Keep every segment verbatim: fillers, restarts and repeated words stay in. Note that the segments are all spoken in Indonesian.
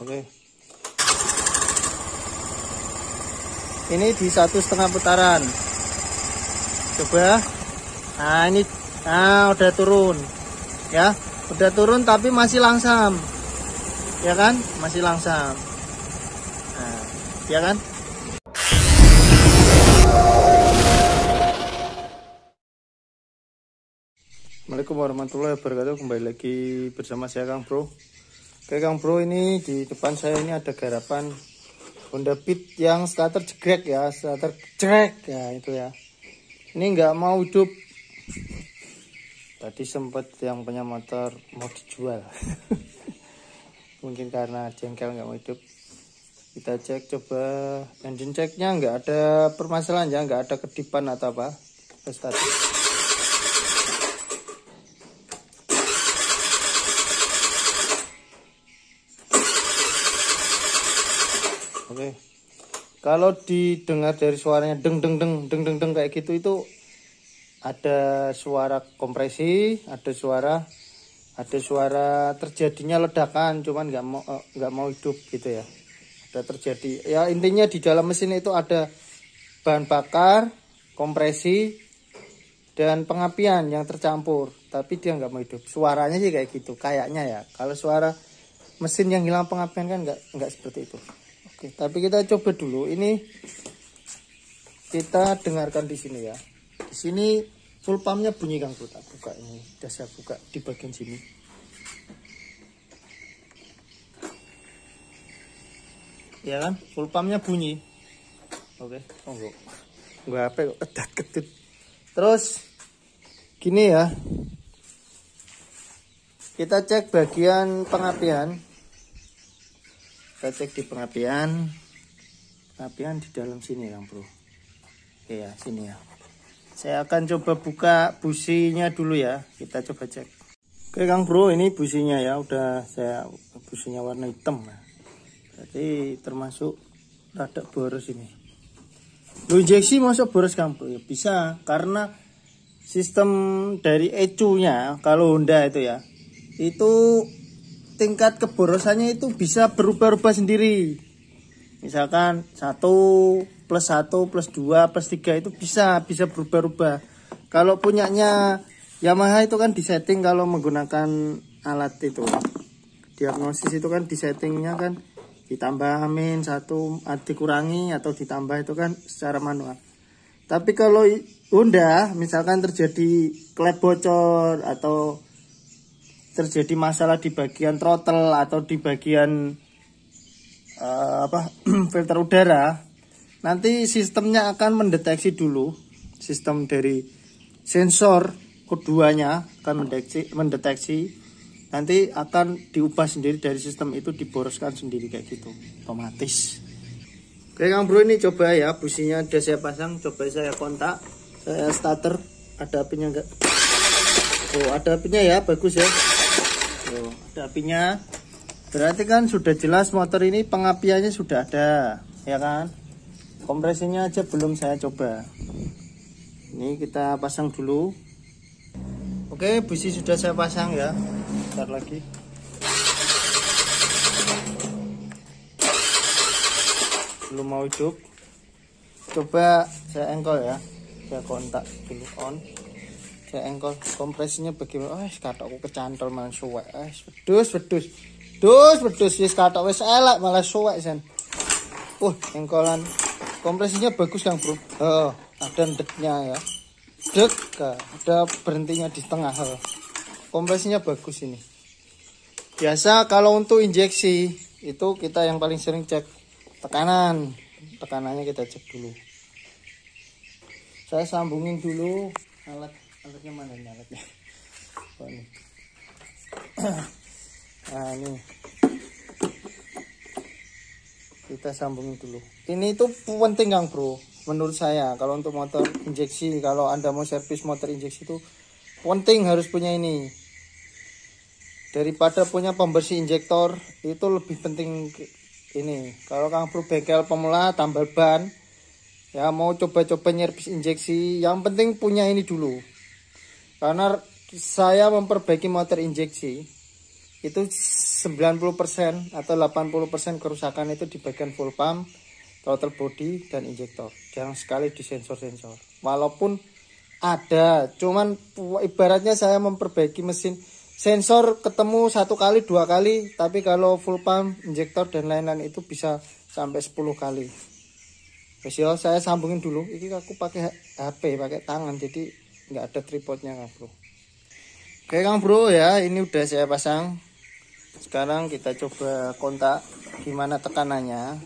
Oke, ini di satu setengah putaran. Coba. Nah ini, nah udah turun ya, udah turun tapi masih langsam ya kan, masih langsam. Nah, ya kan. Assalamualaikum warahmatullahi wabarakatuh. Kembali lagi bersama saya Kang Bro. Oke Kang Bro, ini di depan saya ini ada garapan Honda Beat yang starter jegrek ya, starter jegrek ya itu ya. Ini nggak mau hidup. Tadi sempat yang punya motor mau dijual. Mungkin karena jengkel nggak mau hidup. Kita cek, coba engine checknya nggak ada permasalahan ya, nggak ada kedipan atau apa. Terus tadi. Oke, kalau didengar dari suaranya deng deng deng deng deng deng kayak gitu, itu ada suara kompresi, ada suara ada suara terjadinya ledakan, cuman nggak mau nggak mau hidup gitu ya. Ada terjadi ya, intinya di dalam mesin itu ada bahan bakar, kompresi, dan pengapian yang tercampur, tapi dia nggak mau hidup. Suaranya sih kayak gitu kayaknya ya. Kalau suara mesin yang hilang pengapian kan nggak nggak seperti itu. Oke, tapi kita coba dulu. Ini kita dengarkan di sini ya. Di sini full pumpnya bunyi Kang Bro. Tak buka ini, udah saya buka di bagian sini. Ya kan, full pumpnya bunyi. Oke, monggo. Gua apa kok kedat kedut. Terus gini ya. Kita cek bagian pengapian. Kita cek di pengapian, pengapian di dalam sini Kang Bro. Oke ya, sini ya. Saya akan coba buka businya dulu ya. Kita coba cek. Oke Kang Bro, ini businya ya. Udah saya, businya warna hitam. Berarti termasuk rada boros ini. Lu injeksi masuk boros Kang Bro? Ya bisa, karena sistem dari E C U-nya kalau Honda itu ya, itu tingkat keborosannya itu bisa berubah-ubah sendiri. Misalkan satu plus satu plus dua plus tiga itu bisa bisa berubah-ubah. Kalau punyanya Yamaha itu kan disetting, kalau menggunakan alat itu diagnosis itu kan disettingnya kan ditambah min satu, dikurangi atau ditambah itu kan secara manual. Tapi kalau Honda misalkan terjadi klep bocor atau terjadi masalah di bagian throttle atau di bagian uh, apa filter udara, nanti sistemnya akan mendeteksi dulu, sistem dari sensor keduanya akan mendeteksi, mendeteksi nanti akan diubah sendiri dari sistem itu, diboroskan sendiri kayak gitu otomatis. Oke Kang Bro, ini coba ya, businya udah saya pasang, coba saya kontak, saya starter, ada apinya enggak? Oh ada apinya ya, bagus ya. Oh, ada apinya, berarti kan sudah jelas motor ini pengapiannya sudah ada ya kan. Kompresinya aja belum saya coba. Ini kita pasang dulu. Oke, busi sudah saya pasang ya. Bentar lagi. Belum mau hidup. Coba saya engkol ya. Saya kontak dulu on. Saya engkol, kompresinya bagaimana? Oh, katokku kecantol malah suwek. Eh, wedus, wedus. Dus, wedus wis katok wis elek malah suwek sen. Uh, engkolan. Kompresinya bagus Kang Bro. Oh, ada ndeknya ya. Dek, ada berhentinya di tengah. Oh. Kompresinya bagus ini. Biasa kalau untuk injeksi itu kita yang paling sering cek tekanan. Tekanannya kita cek dulu. Saya sambungin dulu alat. Alatnya mana ini alatnya? Oh, ini. Nah ini kita sambungin dulu. Ini tuh penting Kang Bro, menurut saya. Kalau untuk motor injeksi, kalau Anda mau servis motor injeksi itu penting harus punya ini. Daripada punya pembersih injektor, itu lebih penting ini. Kalau Kang Bro bengkel pemula tambal ban, ya mau coba-coba nyervis injeksi, yang penting punya ini dulu. Karena saya memperbaiki motor injeksi itu sembilan puluh persen atau delapan puluh persen kerusakan itu di bagian full pump, throttle body, dan injektor. Jarang sekali di sensor-sensor. Walaupun ada, cuman ibaratnya saya memperbaiki mesin, sensor ketemu satu kali, dua kali, tapi kalau full pump, injektor, dan lain-lain itu bisa sampai sepuluh kali. Wes yo, saya sambungin dulu. Ini aku pakai H P, pakai tangan, jadi nggak ada tripodnya Kang Bro. Oke Kang Bro ya, ini udah saya pasang. Sekarang kita coba kontak gimana tekanannya.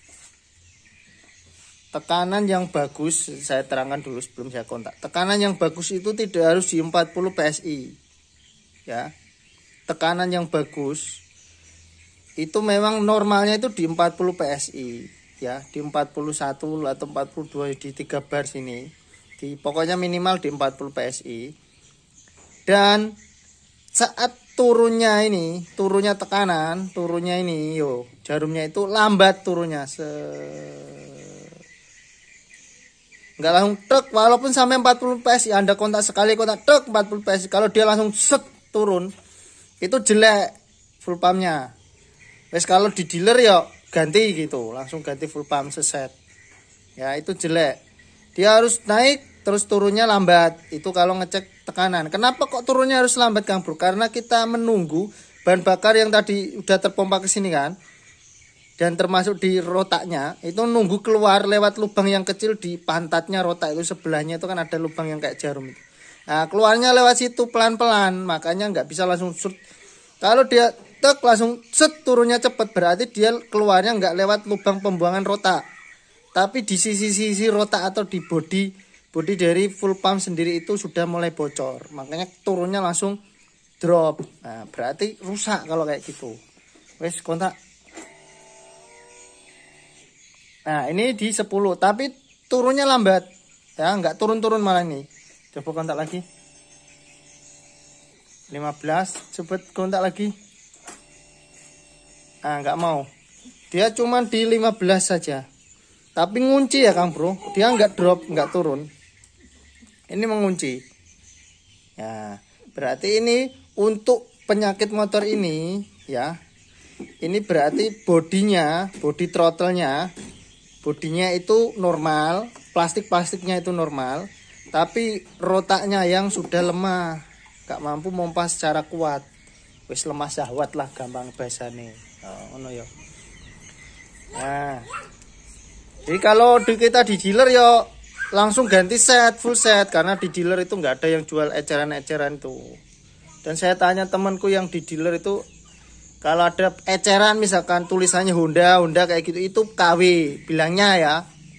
Tekanan yang bagus, saya terangkan dulu sebelum saya kontak. Tekanan yang bagus itu tidak harus di empat puluh P S I. Ya. Tekanan yang bagus itu memang normalnya itu di empat puluh P S I, ya, di empat puluh satu atau empat puluh dua, di tiga bar sini. Di pokoknya minimal di empat puluh P S I. Dan saat turunnya ini, turunnya tekanan, turunnya ini, yo, jarumnya itu lambat turunnya. Se Enggak langsung tek, walaupun sampai empat puluh P S I, Anda kontak sekali kontak tek empat puluh P S I, kalau dia langsung set turun, itu jelek full pumpnya. Wes kalau di dealer ya ganti gitu, langsung ganti full pump seset. Ya itu jelek. Dia harus naik terus turunnya lambat. Itu kalau ngecek tekanan. Kenapa kok turunnya harus lambat Kang Bro? Karena kita menunggu bahan bakar yang tadi udah terpompa ke sini kan. Dan termasuk di rotaknya itu nunggu keluar lewat lubang yang kecil di pantatnya rotak itu, sebelahnya itu kan ada lubang yang kayak jarum itu. Nah keluarnya lewat situ pelan-pelan, makanya nggak bisa langsung shoot. Kalau dia tek langsung set turunnya cepat, berarti dia keluarnya nggak lewat lubang pembuangan rotak, tapi di sisi-sisi rotak atau di body body dari full pump sendiri itu sudah mulai bocor, makanya turunnya langsung drop. Nah berarti rusak kalau kayak gitu. Wes kontak. Nah ini di sepuluh tapi turunnya lambat ya, nggak turun-turun malah ini. Coba kontak lagi lima belas, coba kontak lagi. Ah nggak mau, dia cuman di lima belas saja, tapi ngunci ya Kang Bro, dia nggak drop, nggak turun, ini mengunci ya. Berarti ini untuk penyakit motor ini ya, ini berarti bodinya, body throttle-nya, bodinya itu normal, plastik-plastiknya itu normal, tapi rotaknya yang sudah lemah, gak mampu mompa secara kuat. Wis lemah syahwat lah gampang bahasane. Oh, ngono ya. Nah. Jadi kalau di kita di dealer ya langsung ganti set, full set, karena di dealer itu nggak ada yang jual eceran-eceran itu. Dan saya tanya temanku yang di dealer itu, kalau ada eceran misalkan tulisannya Honda, Honda kayak gitu, itu K W bilangnya ya.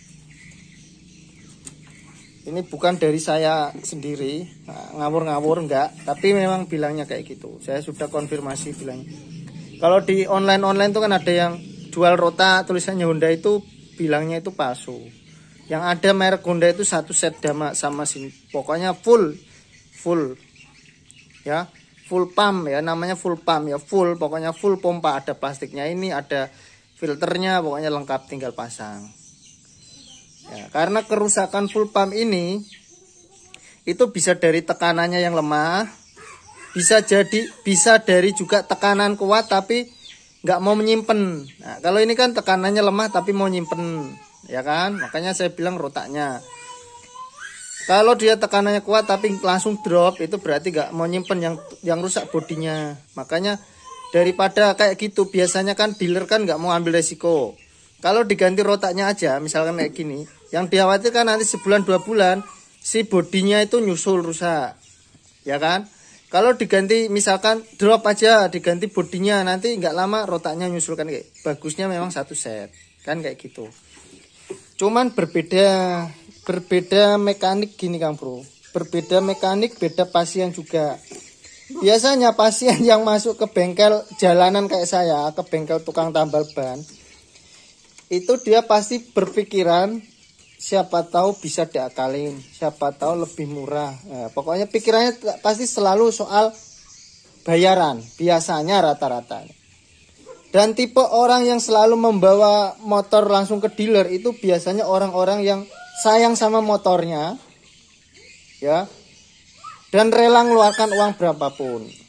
Ini bukan dari saya sendiri, ngawur-ngawur enggak, tapi memang bilangnya kayak gitu. Saya sudah konfirmasi bilangnya. Kalau di online-online itu kan ada yang jual rota tulisannya Honda, itu bilangnya itu palsu. Yang ada merek Honda itu satu set dama sama sini. Pokoknya full, full, ya. Full pump ya, namanya full pump ya, full, pokoknya full pompa, ada plastiknya ini, ada filternya, pokoknya lengkap, tinggal pasang. Ya, karena kerusakan full pump ini itu bisa dari tekanannya yang lemah, bisa jadi bisa dari juga tekanan kuat tapi nggak mau menyimpen. Nah, kalau ini kan tekanannya lemah tapi mau nyimpen, ya kan? Makanya saya bilang rotaknya. Kalau dia tekanannya kuat tapi langsung drop, itu berarti nggak mau nyimpen, yang yang rusak bodinya. Makanya daripada kayak gitu, biasanya kan dealer kan nggak mau ambil resiko. Kalau diganti rotaknya aja, misalkan kayak gini, yang dikhawatirkan nanti sebulan dua bulan si bodinya itu nyusul rusak, ya kan? Kalau diganti misalkan drop aja, diganti bodinya, nanti nggak lama rotaknya nyusul kan, kayak bagusnya memang satu set, kan kayak gitu. Cuman berbeda berbeda mekanik gini Kang Bro, berbeda mekanik, beda pasien juga. Biasanya pasien yang masuk ke bengkel jalanan kayak saya, ke bengkel tukang tambal ban, itu dia pasti berpikiran siapa tahu bisa diakalin, siapa tahu lebih murah. Nah, pokoknya pikirannya pasti selalu soal bayaran, biasanya rata-rata. Dan tipe orang yang selalu membawa motor langsung ke dealer itu biasanya orang-orang yang sayang sama motornya, ya, dan rela ngeluarkan uang berapapun.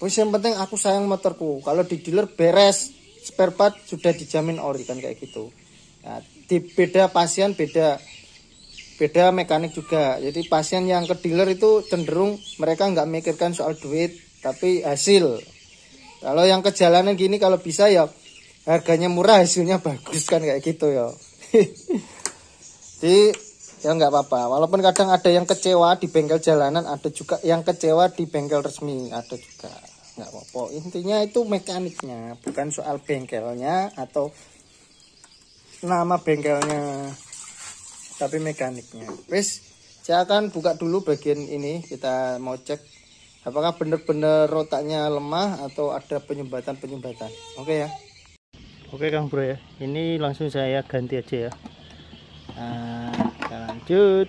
Wis yang penting aku sayang motorku. Kalau di dealer beres, spare part sudah dijamin ori kan kayak gitu. Nah, di beda pasien beda beda mekanik juga. Jadi pasien yang ke dealer itu cenderung mereka nggak mikirkan soal duit, tapi hasil. Kalau yang ke jalanan gini kalau bisa ya harganya murah, hasilnya bagus kan kayak gitu ya. Jadi ya nggak apa-apa. Walaupun kadang ada yang kecewa di bengkel jalanan, ada juga yang kecewa di bengkel resmi, ada juga. Nggak apa-apa. Intinya itu mekaniknya, bukan soal bengkelnya atau nama bengkelnya, tapi mekaniknya. Wis, saya akan buka dulu bagian ini. Kita mau cek apakah benar-benar rotaknya lemah atau ada penyumbatan-penyumbatan. Oke ya. Oke Kang Bro ya. Ini langsung saya ganti aja ya. Nah, kita lanjut.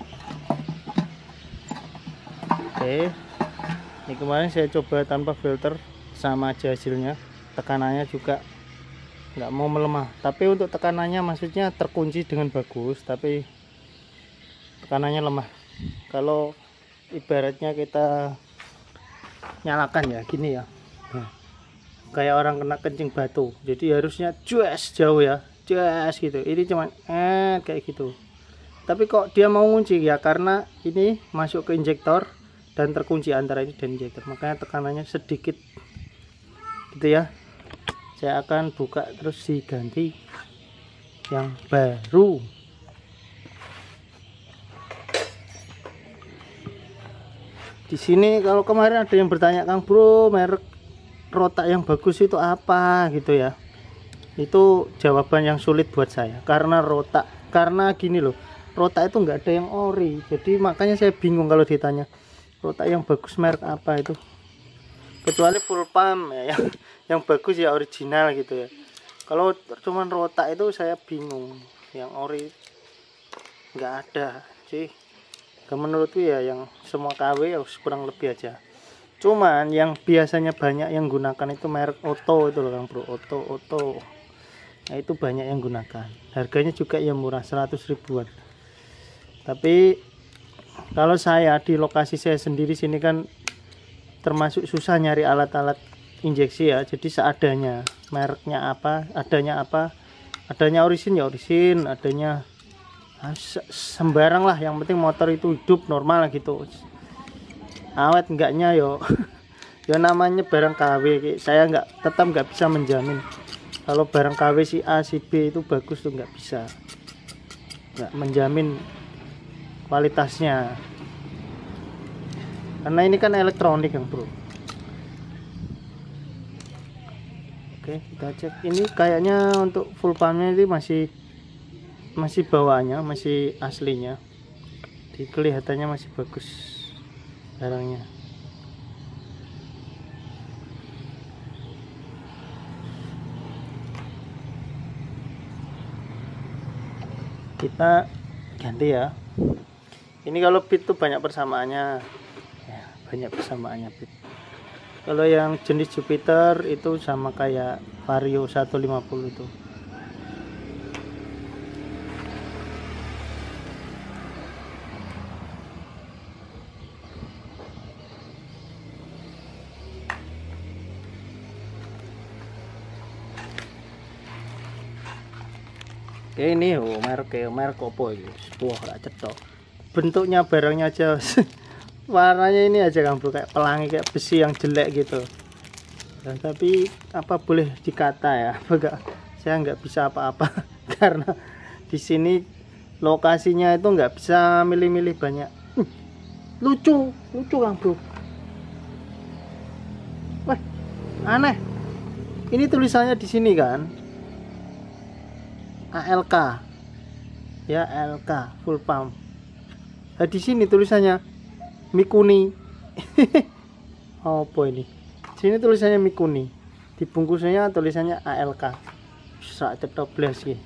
Oke. Ini kemarin saya coba tanpa filter, sama aja hasilnya. Tekanannya juga nggak mau melemah, tapi untuk tekanannya maksudnya terkunci dengan bagus, tapi tekanannya lemah. Kalau ibaratnya kita nyalakan ya gini ya, nah, kayak orang kena kencing batu, jadi harusnya jues jauh ya, jues gitu. Ini cuman eh kayak gitu, tapi kok dia mau ngunci ya, karena ini masuk ke injektor dan terkunci antara ini dan injektor, makanya tekanannya sedikit gitu ya. Saya akan buka terus diganti yang baru. Di sini kalau kemarin ada yang bertanya, Kang Bro, merek rotak yang bagus itu apa gitu ya. Itu jawaban yang sulit buat saya, karena rotak, karena gini loh, rotak itu nggak ada yang ori, jadi makanya saya bingung kalau ditanya rotak yang bagus merek apa itu, kecuali full pump ya, yang, yang bagus ya original gitu ya. Kalau cuman rotak itu saya bingung, yang ori nggak ada sih. Menurutku ya yang semua K W ya kurang lebih aja. Cuman yang biasanya banyak yang gunakan itu merek Oto itu loh Kang Bro, Oto Oto. Nah itu banyak yang gunakan. Harganya juga ya murah, seratus ribuan. Tapi kalau saya di lokasi saya sendiri sini kan termasuk susah nyari alat-alat injeksi ya, jadi seadanya. Mereknya apa, adanya apa, adanya orisin ya orisin, adanya sembarang lah, yang penting motor itu hidup normal gitu. Awet enggaknya yo yo namanya barang K W, saya nggak tetap nggak bisa menjamin kalau barang K W si A si B itu bagus tuh, nggak bisa, nggak menjamin kualitasnya, karena ini kan elektronik Kang Bro. Oke, kita cek. Ini kayaknya untuk full pumpnya ini masih masih bawaannya, masih aslinya. Di kelihatannya masih bagus barangnya. Kita ganti ya. Ini kalau pit tuh banyak persamaannya ya, banyak persamaannya pit. Kalau yang jenis Jupiter itu sama kayak Vario seratus lima puluh itu. Oke, ini oh, merek merek opo ini. Wah, gak cetok. Bentuknya barangnya aja warnanya ini aja Kang Bro, kayak pelangi, kayak besi yang jelek gitu. Nah, tapi apa boleh dikata ya, enggak, saya nggak bisa apa-apa karena di sini lokasinya itu nggak bisa milih-milih banyak. Hmm, lucu, lucu Kang Bro. Wah, aneh. Ini tulisannya di sini kan, A L K ya, A L K full pump. Nah, di sini tulisannya Mikuni. Apa ini? Sini tulisannya Mikuni. Di bungkusnya tulisannya A L K. Sak cetok blas iki.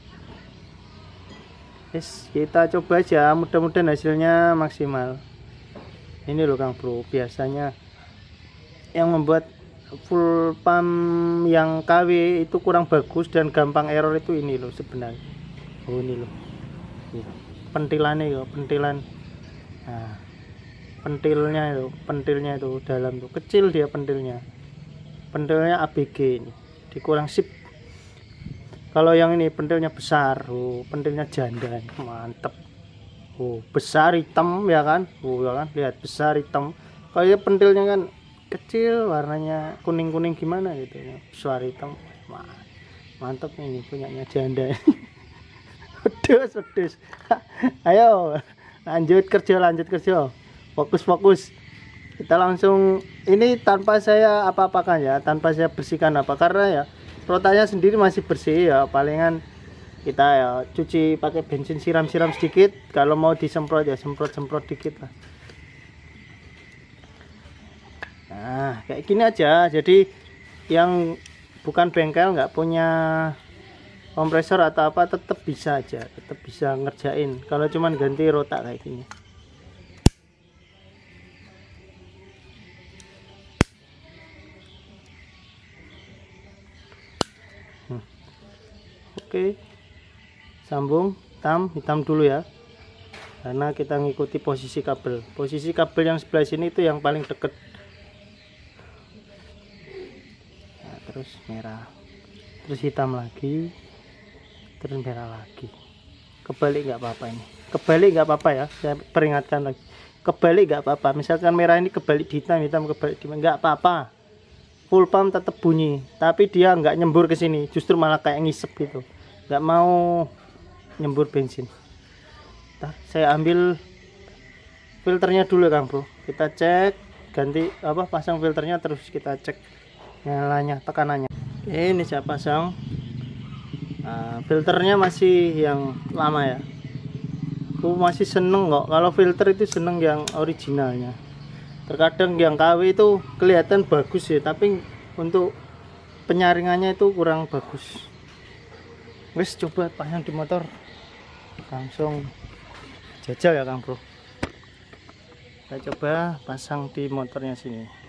Yes, kita coba aja, mudah-mudahan hasilnya maksimal. Ini loh Kang Bro, biasanya yang membuat full pump yang K W itu kurang bagus dan gampang error itu ini loh sebenarnya. Oh ini loh, ya, pentilannya ya, pentilan. Nah pentilnya itu, pentilnya itu dalam tuh kecil, dia pentilnya pentilnya A B G ini dikurang sip. Kalau yang ini pentilnya besar, oh, pentilnya janda, mantep. Oh, besar hitam ya kan, oh ya kan, lihat besar hitam. Kalau ya pentilnya kan kecil, warnanya kuning-kuning gimana gitu ya, besar hitam, mantep ini punyanya janda. Wedus, wedus. Ayo lanjut kerja, lanjut kerja, fokus fokus. Kita langsung ini tanpa saya apa-apakan ya, tanpa saya bersihkan apa, karena ya rotanya sendiri masih bersih ya, palingan kita ya cuci pakai bensin, siram-siram sedikit, kalau mau disemprot ya semprot-semprot dikit lah. Nah kayak gini aja. Jadi yang bukan bengkel, nggak punya kompresor atau apa, tetap bisa aja, tetap bisa ngerjain kalau cuman ganti rotak kayak gini. hmm. Oke, sambung, hitam hitam dulu ya, karena kita ngikuti posisi kabel. Posisi kabel yang sebelah sini itu yang paling deket. Nah, terus merah, terus hitam lagi, terus merah lagi. Kebalik nggak apa-apa ini, kebalik nggak apa-apa ya, saya peringatkan lagi, kebalik nggak apa-apa. Misalkan merah ini kebalik di hitam, hitam kebalik di merah, nggak apa-apa, full pump tetap bunyi, tapi dia nggak nyembur ke sini, justru malah kayak ngisep gitu, nggak mau nyembur bensin. Nah, saya ambil filternya dulu Kang Bro, kita cek, ganti apa, pasang filternya, terus kita cek nyalanya, tekanannya. Oke, ini saya pasang. Nah, filternya masih yang lama ya, aku masih seneng kok kalau filter itu, seneng yang originalnya. Terkadang yang K W itu kelihatan bagus ya, tapi untuk penyaringannya itu kurang bagus. Wes coba pasang di motor, langsung jajal ya Kang Bro. Kita coba pasang di motornya sini.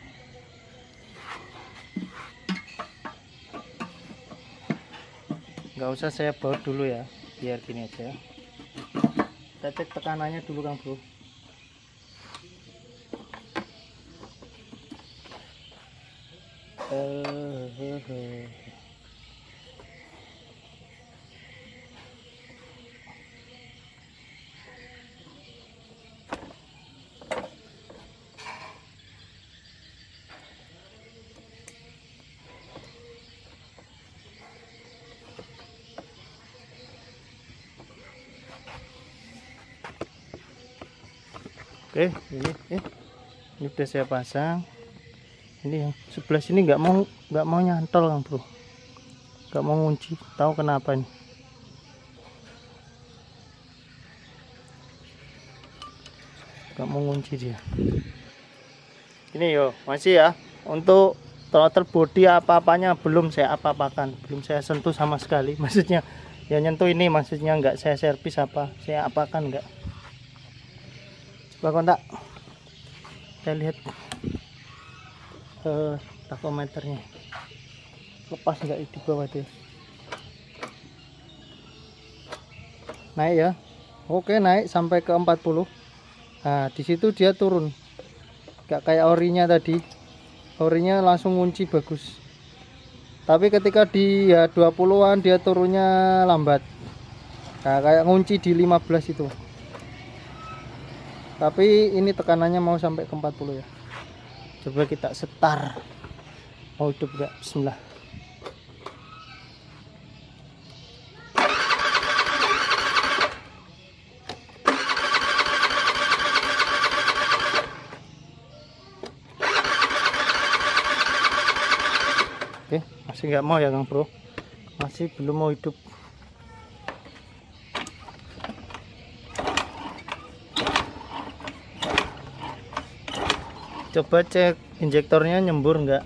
Nggak usah saya baut dulu ya, biar gini aja. Kita cek tekanannya dulu Kang Bro. Uh, uh, uh. Oke, ini eh, ini udah saya pasang. Ini yang sebelah sini nggak mau nggak mau nyantol Kang Bro, nggak mau ngunci, tahu kenapa nih? Nggak mau ngunci dia. Ini yo masih ya, untuk throttle body apa-apanya belum saya apa-apakan, belum saya sentuh sama sekali. Maksudnya ya nyentuh ini, maksudnya nggak saya servis apa, saya apakan nggak. Coba kontak, kita lihat uh, takometernya lepas nggak di bawah tuh, naik ya. Oke, naik sampai ke empat puluh. Nah di situ dia turun, nggak kayak orinya tadi, orinya langsung ngunci bagus, tapi ketika di ya dua puluhan dia turunnya lambat. Nah kayak ngunci di lima belas itu. Tapi ini tekanannya mau sampai ke empat puluh ya. Coba kita setar, mau hidup gak? Bismillah. Oke, masih nggak mau ya Kang Bro, masih belum mau hidup. Coba cek injektornya nyembur enggak.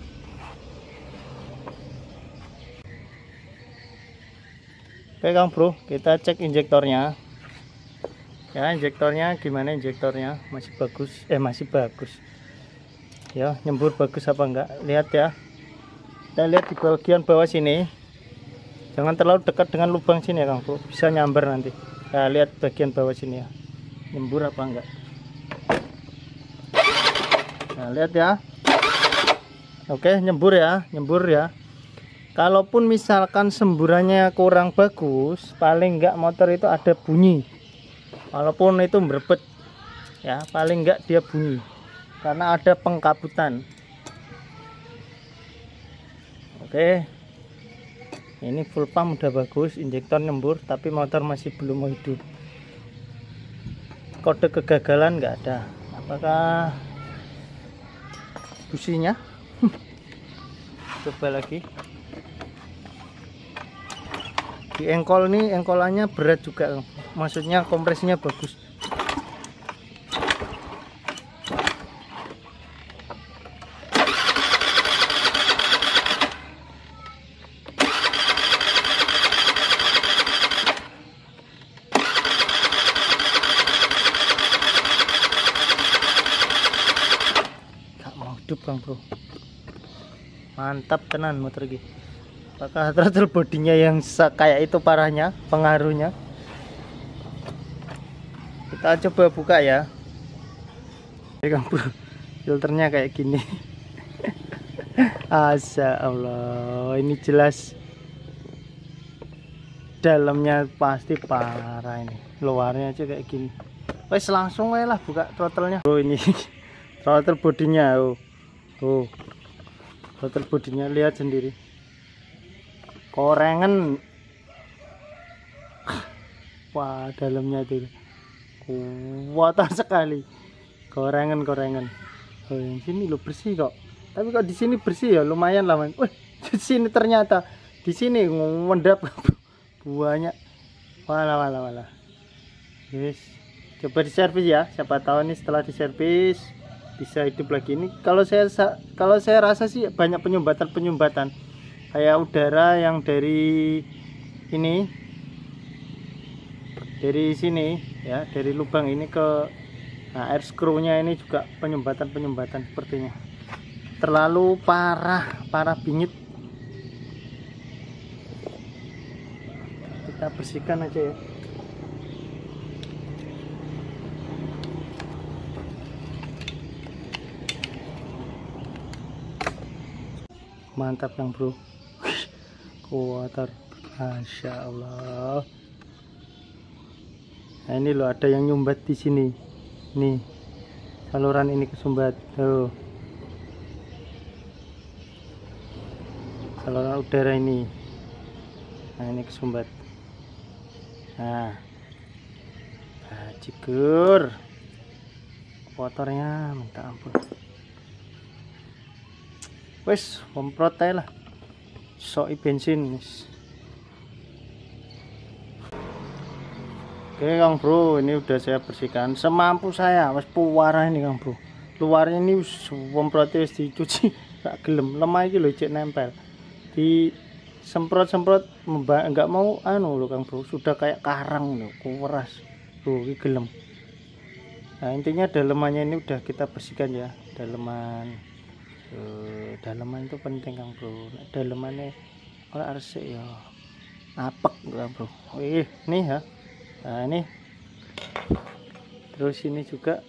Oke Kang Bro, kita cek injektornya. Ya, injektornya gimana? Injektornya masih bagus, eh masih bagus. Ya, nyembur bagus apa enggak? Lihat ya. Kita lihat di bagian bawah sini. Jangan terlalu dekat dengan lubang sini ya Kang Bro, bisa nyamber nanti. Nah, lihat bagian bawah sini ya. Nyembur apa enggak? Nah, lihat ya. Oke, nyembur ya, nyembur ya. Kalaupun misalkan semburannya kurang bagus, paling enggak motor itu ada bunyi. Walaupun itu berebet ya, paling enggak dia bunyi karena ada pengkabutan. Oke, ini full pump udah bagus, injektor nyembur, tapi motor masih belum mau hidup. Kode kegagalan nggak ada. Apakah businya? Coba lagi. Di engkol nih, engkolannya berat juga, maksudnya kompresinya bagus. Hidup Kang Bro, mantap tenan motor ini. Apakah throttle bodinya yang kayak itu parahnya pengaruhnya? Kita coba buka ya. Oke Kang Bro, filternya kayak gini. Asya Allah, ini jelas dalamnya pasti parah ini. Luarnya aja kayak gini. Wes langsung aja lah buka throttle-nya. Oh ini throttle bodinya. Oh. Tuh, throttle bodinya lihat sendiri, korengan. Wah, dalamnya itu kuat sekali, korengan korengan. Oh, yang sini lo bersih kok, tapi kok di sini bersih ya, lumayan lah. Wih, di sini ternyata di sini mendap banyak. Walah walah walah. Yes, coba diservis ya, siapa tahu nih setelah diservis bisa hidup lagi. Ini kalau saya kalau saya rasa sih banyak penyumbatan penyumbatan kayak udara yang dari ini, dari sini ya, dari lubang ini ke nah, air screw-nya ini juga penyumbatan penyumbatan sepertinya terlalu parah parah bingit. Kita bersihkan aja ya. Mantap Kang Bro, kuatar, masya Allah. Nah ini loh, ada yang nyumbat di sini nih, saluran ini kesumbat tuh, saluran udara ini. Nah ini kesumbat. Nah, nah cikur kotornya minta ampun. Wes, pomprot aja lah, soi bensin. Oke Kang Bro, ini udah saya bersihkan semampu saya. Wes puara ini Kang Bro, luarnya ini pomprotnya wis dicuci tak gelem, lemah iki lho cek nempel, di semprot semprot enggak mau anu lho Kang Bro, sudah kayak karang lho, kuras tuh iki gelem. Nah intinya dalemannya ini udah kita bersihkan ya, daleman. Uh, daleman itu penting Kang Bro. Dalemannya kalau arsik ya apek Kang Bro. Wih, nih ya. Nah ini. Terus ini juga.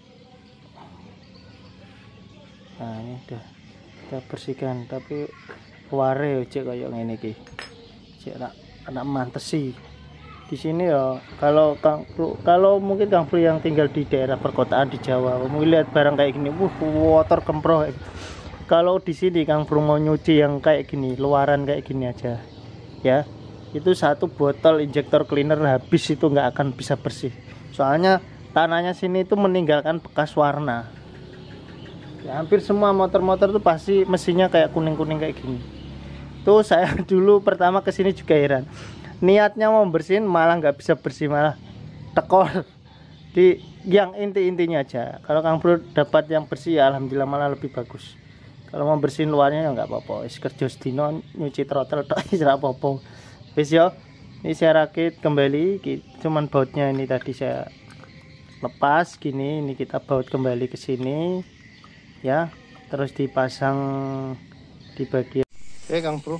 Nah ini udah kita bersihkan, tapi ware cek kayak ngene iki. Cek nak anak mantesi. Di sini ya, kalau Kang Bro, kalau mungkin Kang Bro yang tinggal di daerah perkotaan di Jawa, mungkin lihat barang kayak gini, wuh, motor kemproh. Kalau di sini Kang Bro mau nyuci yang kayak gini, luaran kayak gini aja ya, itu satu botol injektor cleaner habis, itu nggak akan bisa bersih. Soalnya tanahnya sini itu meninggalkan bekas warna ya, hampir semua motor-motor tuh pasti mesinnya kayak kuning-kuning kayak gini. Tuh saya dulu pertama kesini juga heran, niatnya mau bersihin malah nggak bisa bersih, malah tekor di yang inti-intinya aja. Kalau Kang Bro dapat yang bersih ya alhamdulillah, malah lebih bagus. Kalau mau bersihin luarnya ya nggak apa-apa, is kerja sedino nyuci throttle tok wis ora apa-apa. Wis yo, ini saya rakit kembali, cuman bautnya ini tadi saya lepas gini, ini kita baut kembali ke sini ya, terus dipasang di bagian. Oke Kang Bro,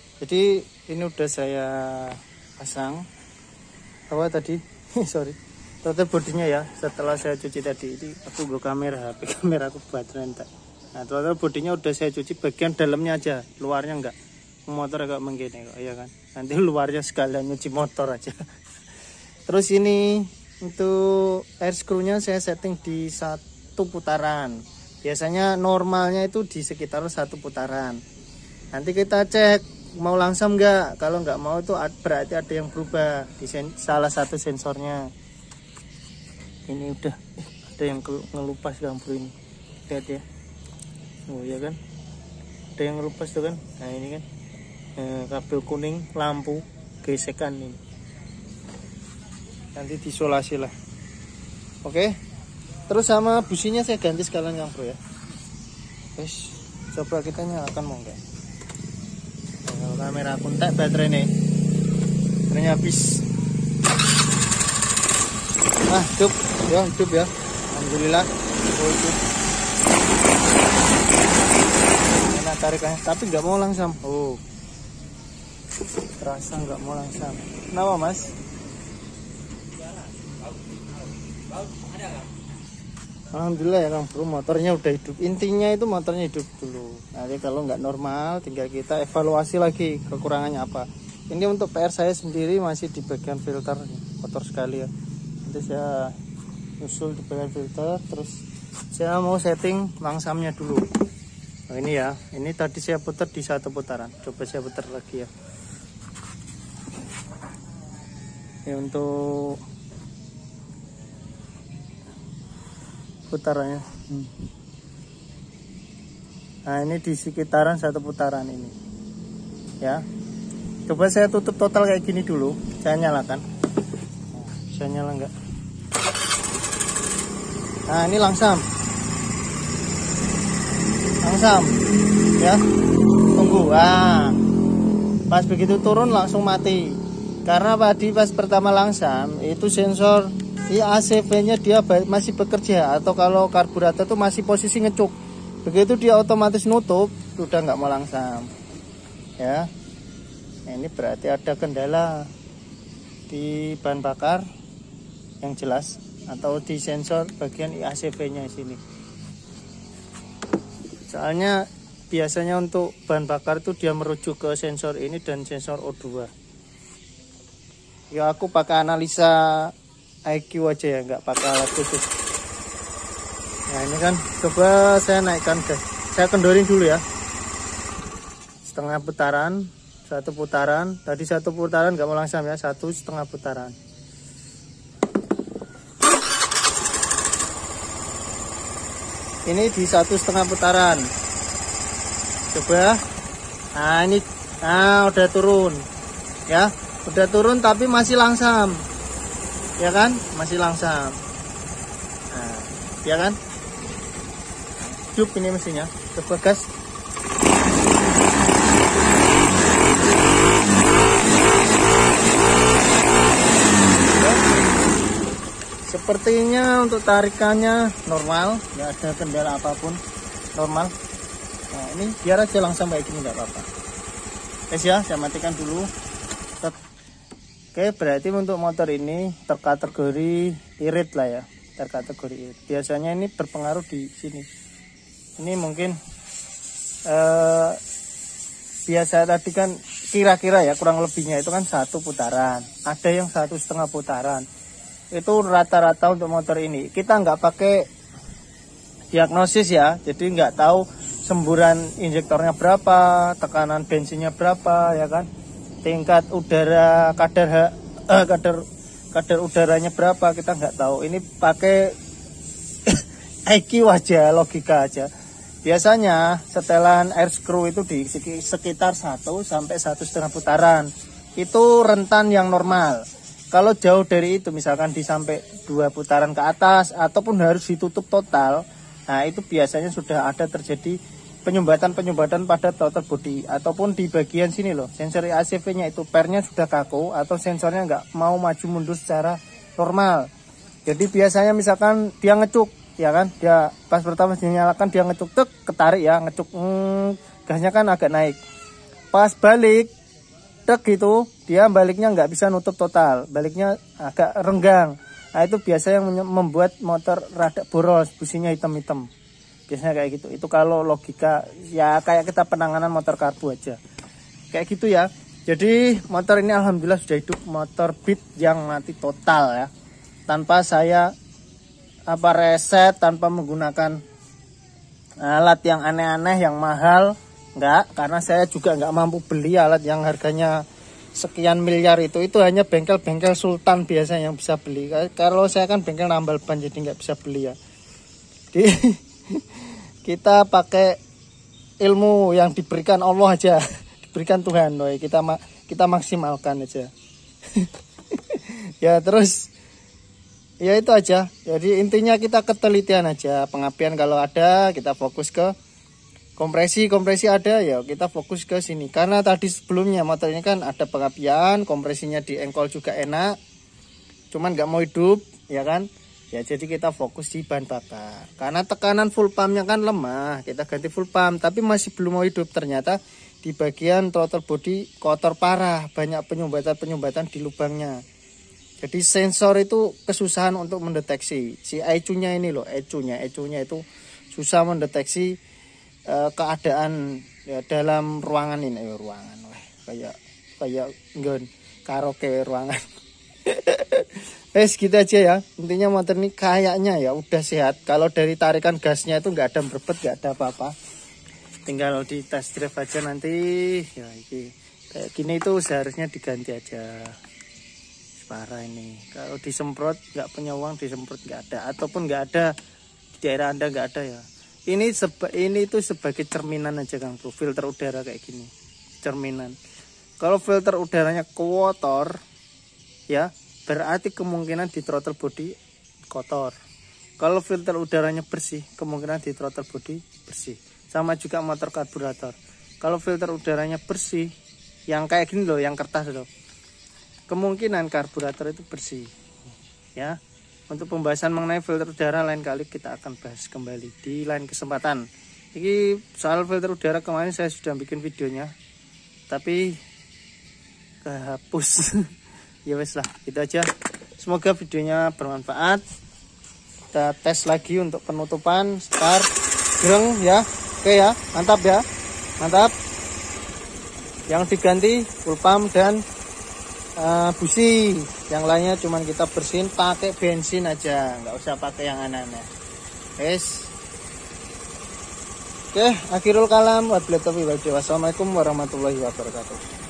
jadi ini udah saya pasang apa tadi sorry total bodinya ya. Setelah saya cuci tadi, ini aku gue kamera, H P kamera aku baterai entek. Nah, total bodinya udah saya cuci, bagian dalamnya aja, luarnya enggak. Motor agak menggini kok, ya kan. Nanti luarnya sekalian nyuci motor aja. Terus ini untuk air screw-nya saya setting di satu putaran. Biasanya normalnya itu di sekitar satu putaran. Nanti kita cek mau langsam enggak. Kalau enggak mau itu berarti ada yang berubah di salah satu sensornya. Ini udah ada yang ngelupas gampur ini. Lihat ya. Oh ya kan. Ada yang ngelupas tuh kan. Nah ini kan. Eh, kabel kuning lampu gesekan ini. Nanti diisolasi lah. Oke. Terus sama businya saya ganti sekalian yang bro ya. Guys, coba kita nyalakan mau enggak? Kalau kamera aku entek baterai nih. Baterainya habis. Ah, hidup ya, hidup ya. Alhamdulillah. Oh, hidup. Enak tarikannya, tapi nggak mau langsam. Oh. Terasa nggak mau langsam. Kenapa, Mas? Alhamdulillah ya Kang Bro, motornya udah hidup. Intinya itu motornya hidup dulu. Nanti kalau nggak normal tinggal kita evaluasi lagi kekurangannya apa. Ini untuk P R saya sendiri masih di bagian filter, kotor sekali ya. Nanti saya usul di bagian filter. Terus saya mau setting langsamnya dulu. Nah, ini ya, ini tadi saya putar di satu putaran. Coba saya putar lagi ya. Ini untuk putarannya. Hmm. Nah ini di sekitaran satu putaran ini ya. Coba saya tutup total kayak gini dulu, saya nyalakan. Bisa nyala enggak? Nah ini langsam langsam ya, tunggu. Ah pas begitu turun langsung mati, karena tadi pas pertama langsam itu sensor I A C V-nya dia masih bekerja, atau kalau karburator itu masih posisi ngecuk. Begitu dia otomatis nutup, sudah nggak mau langsam. Ya, nah, ini berarti ada kendala di bahan bakar yang jelas, atau di sensor bagian I A C V-nya sini. Soalnya biasanya untuk bahan bakar itu dia merujuk ke sensor ini dan sensor O dua. Ya aku pakai analisa I Q aja ya, nggak pakai alat khusus. Nah ini kan, coba saya naikkan guys, saya kendorin dulu ya, setengah putaran, satu putaran, tadi satu putaran nggak mau langsam ya, satu setengah putaran. Ini di satu setengah putaran, coba. Nah ini, nah udah turun ya, udah turun tapi masih langsam. Ya kan, masih langsam. Nah, ya kan, hidup ini mesinnya. Coba gas. Sepertinya untuk tarikannya normal, nggak ada kendala apapun, normal. Nah ini biar aja langsam kayak gini, nggak apa-apa. Guys ya, saya matikan dulu. Oke, berarti untuk motor ini terkategori irit lah ya, terkategori irit. Biasanya ini berpengaruh di sini. Ini mungkin eh, biasa tadi kan kira-kira ya, kurang lebihnya itu kan satu putaran. Ada yang satu setengah putaran. Itu rata-rata untuk motor ini. Kita nggak pakai diagnosis ya, jadi nggak tahu semburan injektornya berapa, tekanan bensinnya berapa, ya kan? Tingkat udara, kadar eh, kadar kadar udaranya berapa, kita nggak tahu. Ini pakai I Q aja, logika aja. Biasanya setelan air screw itu di sekitar satu sampai satu setengah putaran. Itu rentan yang normal. Kalau jauh dari itu, misalkan di sampai dua putaran ke atas ataupun harus ditutup total, nah itu biasanya sudah ada terjadi penyumbatan-penyumbatan pada total body, ataupun di bagian sini loh, sensor I A C V-nya itu pernya sudah kaku atau sensornya nggak mau maju mundur secara normal. Jadi biasanya misalkan dia ngecuk, ya kan, dia pas pertama dinyalakan dia ngecuk, tek, ketarik ya, ngecuk, hmm, gasnya kan agak naik. Pas balik, tek gitu, dia baliknya nggak bisa nutup total, baliknya agak renggang. Nah itu biasa yang membuat motor rada boros, businya hitam-hitam. Biasanya kayak gitu. Itu kalau logika ya kayak kita penanganan motor karbu aja. Kayak gitu ya. Jadi motor ini alhamdulillah sudah hidup, motor Beat yang mati total ya. Tanpa saya apa reset, tanpa menggunakan alat yang aneh-aneh, yang mahal. Enggak, karena saya juga enggak mampu beli alat yang harganya sekian miliar itu. Itu hanya bengkel-bengkel sultan biasa yang bisa beli. Kalau saya kan bengkel nambal ban, jadi enggak bisa beli ya. Jadi kita pakai ilmu yang diberikan Allah aja, diberikan Tuhan, woy. kita kita maksimalkan aja. Ya terus ya itu aja. Jadi intinya kita ketelitian aja, pengapian kalau ada kita fokus ke kompresi, kompresi ada ya kita fokus ke sini. Karena tadi sebelumnya motor ini kan ada pengapian, kompresinya di engkol juga enak, cuman nggak mau hidup, ya kan? Ya jadi kita fokus di bahan bakar. Karena tekanan full pumpnya kan lemah, kita ganti full pump, tapi masih belum mau hidup. Ternyata di bagian throttle body kotor parah, banyak penyumbatan-penyumbatan di lubangnya. Jadi sensor itu kesusahan untuk mendeteksi. Si E C U-nya ini loh, E C U-nya, E C U-nya itu susah mendeteksi uh, keadaan ya, dalam ruangan ini, ya, ruangan, weh, kayak kayak nggon karaoke ruangan. Wes gitu aja ya. Intinya motor ini kayaknya ya udah sehat. Kalau dari tarikan gasnya itu nggak ada berbet, nggak ada apa-apa. Tinggal di test drive aja nanti. Ya ini kayak gini itu seharusnya diganti aja. Parah ini. Kalau disemprot nggak punya uang, disemprot nggak ada. Ataupun nggak ada di daerah Anda nggak ada ya. Ini seba ini itu sebagai cerminan aja Kang Bro. Filter udara kayak gini. Cerminan. Kalau filter udaranya kotor ya, berarti kemungkinan di throttle body kotor. Kalau filter udaranya bersih, kemungkinan di throttle body bersih. Sama juga motor karburator. Kalau filter udaranya bersih, yang kayak gini loh, yang kertas loh, kemungkinan karburator itu bersih. Ya, untuk pembahasan mengenai filter udara lain kali kita akan bahas kembali di lain kesempatan. Ini soal filter udara kemarin saya sudah bikin videonya, tapi kehapus. Ya wes lah, itu aja. Semoga videonya bermanfaat. Kita tes lagi untuk penutupan start greng ya. Oke ya, mantap ya, mantap. Yang diganti full pump dan uh, busi. Yang lainnya cuman kita bersihin pakai bensin aja, nggak usah pakai yang aneh-aneh. Wes. Oke, akhirul kalam. Wassalamualaikum warahmatullahi wabarakatuh.